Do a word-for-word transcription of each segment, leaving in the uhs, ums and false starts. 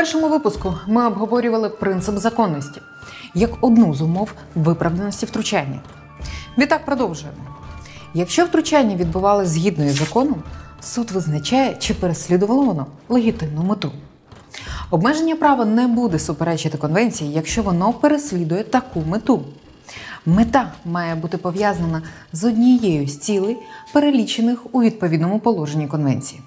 першому випуску ми обговорювали принцип законності як одну з умов виправданості втручання. Відтак продовжуємо. Якщо втручання відбувалося згідно із законом, суд визначає, чи переслідувало воно легітимну мету. Обмеження права не буде суперечити конвенції, якщо воно переслідує таку мету. Мета має бути пов'язана з однією з цілей, перелічених у відповідному положенні конвенції.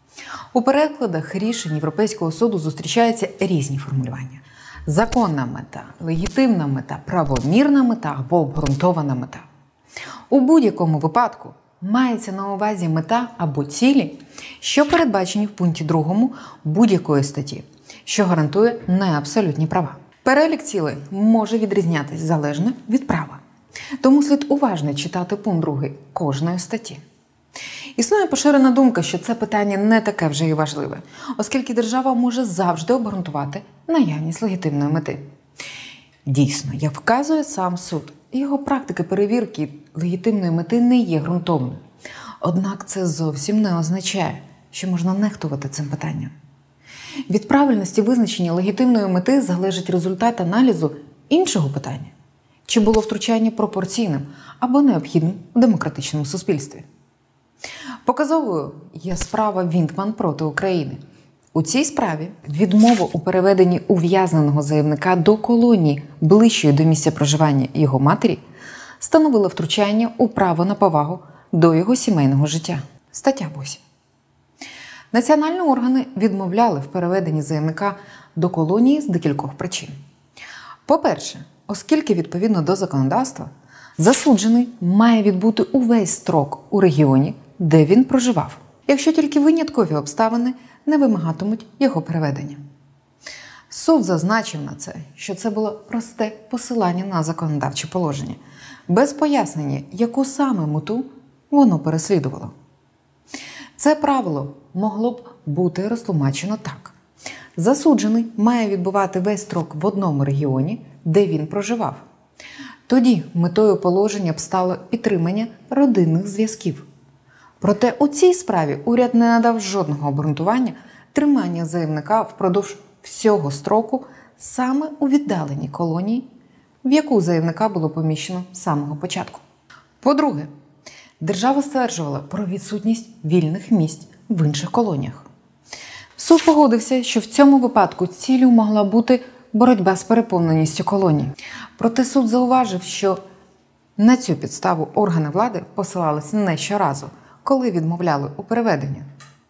У перекладах рішень Європейського суду зустрічаються різні формулювання. Законна мета, легітимна мета, правомірна мета або обґрунтована мета. У будь-якому випадку мається на увазі мета або цілі, що передбачені в пункті другому будь-якої статті, що гарантує неабсолютні права. Перелік цілей може відрізнятися залежно від права. Тому слід уважно читати пункт другий кожної статті. Існує поширена думка, що це питання не таке вже і важливе, оскільки держава може завжди обґрунтувати наявність легітимної мети. Дійсно, як вказує сам суд, його практика перевірки легітимної мети не є ґрунтовною. Однак це зовсім не означає, що можна нехтувати цим питанням. Від правильності визначення легітимної мети залежить результат аналізу іншого питання. Чи було втручання пропорційним або необхідним в демократичному суспільстві? Показовою є справа Вінтман проти України. У цій справі відмову у переведенні ув'язненого заявника до колонії, ближчої до місця проживання його матері, становило втручання у право на повагу до його сімейного життя. Стаття восьма. Національні органи відмовляли в переведенні заявника до колонії з декількох причин. По-перше, оскільки відповідно до законодавства, засуджений має відбути увесь строк у регіоні, де він проживав, якщо тільки виняткові обставини не вимагатимуть його переведення. Суд зазначив на це, що це було просте посилання на законодавче положення, без пояснення, яку саме мету воно переслідувало. Це правило могло б бути розтлумачено так. Засуджений має відбувати весь строк в одному регіоні, де він проживав. Тоді метою положення б стало підтримання родинних зв'язків. Проте у цій справі уряд не надав жодного обґрунтування тримання заявника впродовж всього строку саме у віддаленій колонії, в яку заявника було поміщено з самого початку. По-друге, держава стверджувала про відсутність вільних місць в інших колоніях. Суд погодився, що в цьому випадку ціллю могла бути боротьба з переповненістю колоній. Проте суд зауважив, що на цю підставу органи влади посилалися не щоразу, коли відмовляли у переведенні.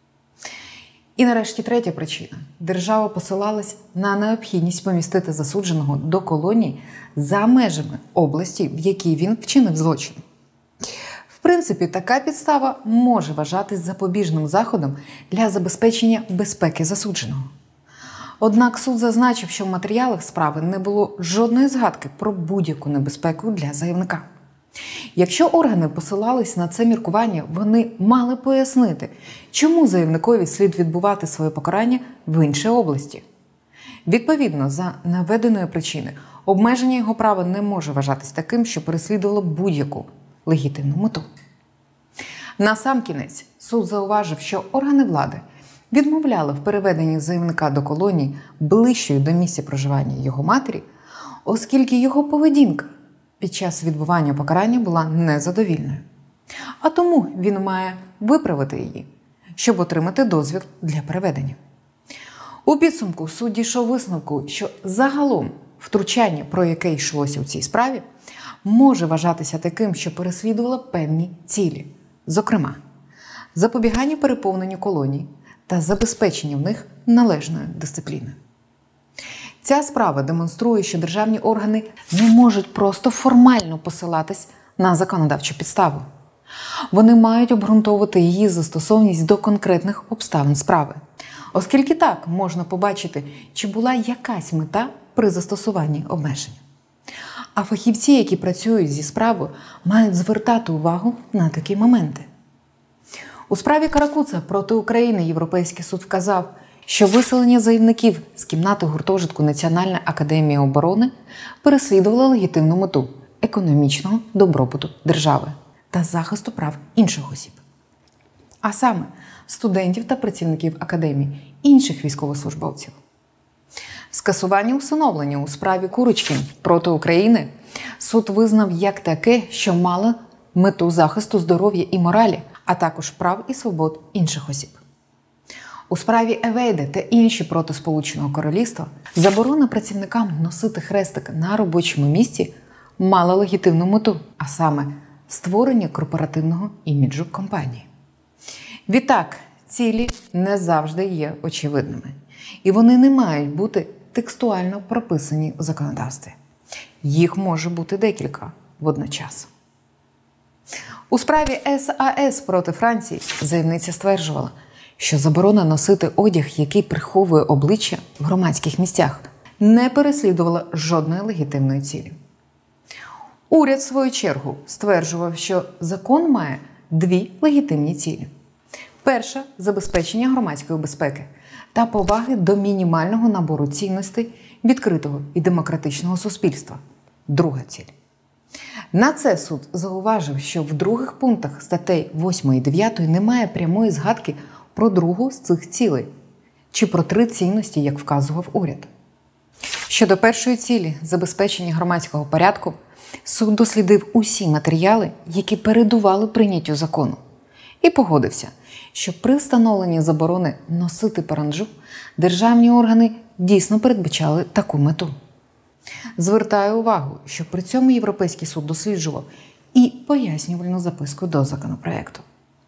І нарешті третя причина. Держава посилалась на необхідність помістити засудженого до колонії за межами області, в якій він вчинив злочин. В принципі, така підстава може вважатись запобіжним заходом для забезпечення безпеки засудженого. Однак суд зазначив, що в матеріалах справи не було жодної згадки про будь-яку небезпеку для заявника. Якщо органи посилались на це міркування, вони мали пояснити, чому заявникові слід відбувати своє покарання в іншій області. Відповідно, за наведеної причини, обмеження його права не може вважатись таким, що переслідувало будь-яку легітимну мету. Насамкінець, суд зауважив, що органи влади відмовляли в переведенні заявника до колонії ближчої до місця проживання його матері, оскільки його поведінка під час відбування покарання була незадовільною. А тому він має виправити її, щоб отримати дозвіл для переведення. У підсумку суд дійшов висновку, що загалом втручання, про яке йшлося у цій справі, може вважатися таким, що переслідувало певні цілі, зокрема, запобігання переповненню колоній та забезпечення в них належної дисципліни. Ця справа демонструє, що державні органи не можуть просто формально посилатись на законодавчу підставу. Вони мають обґрунтовувати її застосовність до конкретних обставин справи, оскільки так можна побачити, чи була якась мета при застосуванні обмежень. А фахівці, які працюють зі справою, мають звертати увагу на такі моменти. У справі Каракуца проти України Європейський суд вказав, що виселення заявників з кімнати гуртожитку Національної академії оборони переслідувало легітимну мету – економічного добробуту держави та захисту прав інших осіб. А саме студентів та працівників академії, інших військовослужбовців. Скасування усиновлення у справі Курочкін проти України суд визнав як таке, що мало мету захисту здоров'я і моралі, а також прав і свобод інших осіб. У справі Евейде та інші проти Сполученого Королівства заборона працівникам носити хрестик на робочому місці мала легітимну мету, а саме створення корпоративного іміджу компанії. Відтак, цілі не завжди є очевидними, і вони не мають бути текстуально прописані у законодавстві. Їх може бути декілька водночас. У справі ес а ес проти Франції заявниця стверджувала, що заборона носити одяг, який приховує обличчя в громадських місцях, не переслідувала жодної легітимної цілі. Уряд, в свою чергу, стверджував, що закон має дві легітимні цілі. Перша – забезпечення громадської безпеки та поваги до мінімального набору цінностей відкритого і демократичного суспільства. Друга ціль. На це суд зауважив, що в других пунктах статей восьмої і дев'ятої немає прямої згадки про другу з цих цілей, чи про три цінності, як вказував уряд. Щодо першої цілі – забезпечення громадського порядку, суд дослідив усі матеріали, які передували прийняттю закону, і погодився, що при встановленні заборони носити паранджу державні органи дійсно передбачали таку мету. Звертаю увагу, що при цьому Європейський суд досліджував і пояснювальну записку до законопроекту.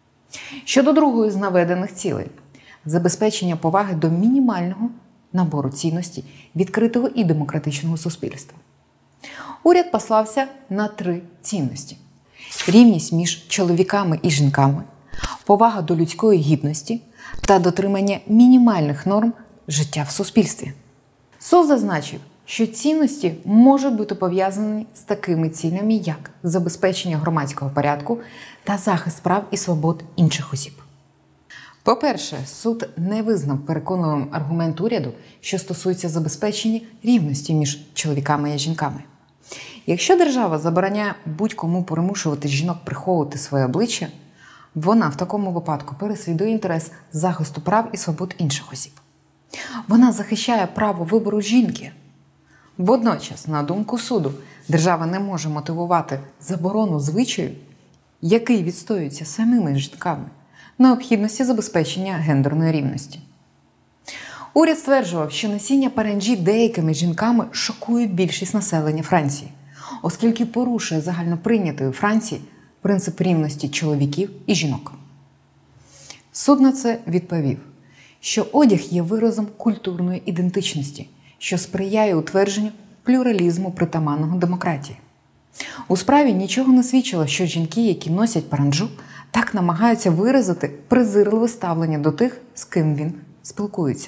Щодо другої з наведених цілей – забезпечення поваги до мінімального набору цінностей відкритого і демократичного суспільства. Уряд послався на три цінності – рівність між чоловіками і жінками, повага до людської гідності та дотримання мінімальних норм життя в суспільстві. Суд зазначив, що цінності можуть бути пов'язані з такими цілями, як забезпечення громадського порядку та захист прав і свобод інших осіб. По-перше, суд не визнав переконливим аргумент уряду, що стосується забезпечення рівності між чоловіками і жінками. Якщо держава забороняє будь-кому примушувати жінок приховувати своє обличчя, вона в такому випадку переслідує інтерес захисту прав і свобод інших осіб. Вона захищає право вибору жінки. Водночас, на думку суду, держава не може мотивувати заборону звичаю, який відстоюється самими жінками, необхідності забезпечення гендерної рівності. Уряд стверджував, що носіння паранджі деякими жінками шокує більшість населення Франції, оскільки порушує загальноприйнятий у Франції принцип рівності чоловіків і жінок. Суд на це відповів, що одяг є виразом культурної ідентичності, що сприяє утвердженню плюралізму притаманного демократії. У справі нічого не свідчило, що жінки, які носять паранджу, так намагаються виразити презирливе ставлення до тих, з ким він спілкується.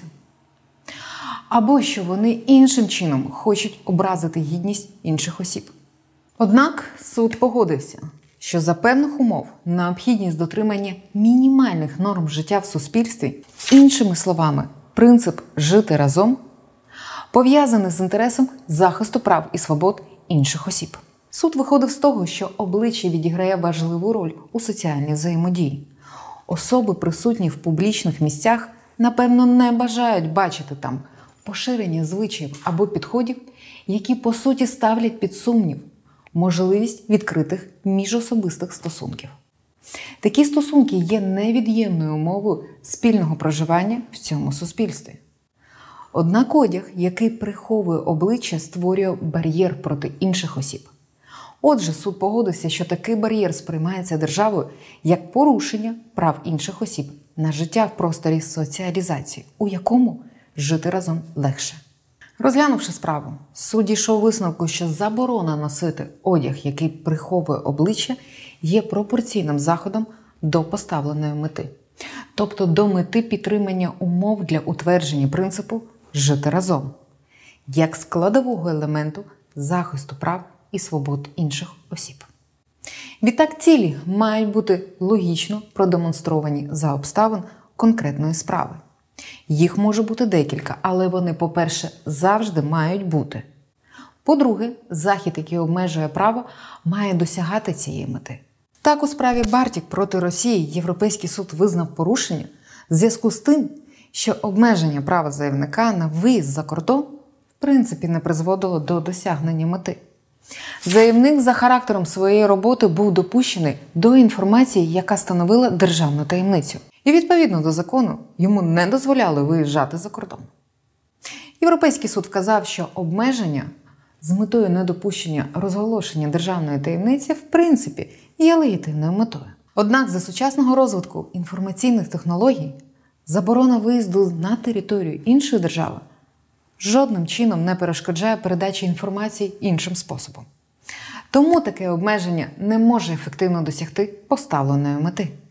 Або що вони іншим чином хочуть образити гідність інших осіб. Однак суд погодився, що за певних умов необхідність дотримання мінімальних норм життя в суспільстві, іншими словами, принцип «жити разом», пов'язаний з інтересом захисту прав і свобод інших осіб. Суд виходив з того, що обличчя відіграє важливу роль у соціальній взаємодії. Особи, присутні в публічних місцях, напевно, не бажають бачити там поширення звичаїв або підходів, які, по суті, ставлять під сумнів можливість відкритих міжособистих стосунків. Такі стосунки є невід'ємною умовою спільного проживання в цьому суспільстві. Однак одяг, який приховує обличчя, створює бар'єр проти інших осіб. Отже, суд погодився, що такий бар'єр сприймається державою як порушення прав інших осіб на життя в просторі соціалізації, у якому жити разом легше. Розглянувши справу, суд дійшов висновку, що заборона носити одяг, який приховує обличчя, є пропорційним заходом до поставленої мети. Тобто до мети підтримання умов для утвердження принципу «жити разом» як складового елементу захисту прав і свобод інших осіб. Відтак цілі мають бути логічно продемонстровані за обставин конкретної справи. Їх може бути декілька, але вони, по-перше, завжди мають бути. По-друге, захід, який обмежує право, має досягати цієї мети. Так, у справі Бартік проти Росії Європейський суд визнав порушення в зв'язку з тим, що обмеження права заявника на виїзд за кордон принципі не призводило до досягнення мети. Заявник за характером своєї роботи був допущений до інформації, яка становила державну таємницю. І відповідно до закону йому не дозволяли виїжджати за кордон. Європейський суд вказав, що обмеження з метою недопущення розголошення державної таємниці в принципі є легітимною метою. Однак за сучасного розвитку інформаційних технологій заборона виїзду на територію іншої держави жодним чином не перешкоджає передачі інформації іншим способом. Тому таке обмеження не може ефективно досягти поставленої мети.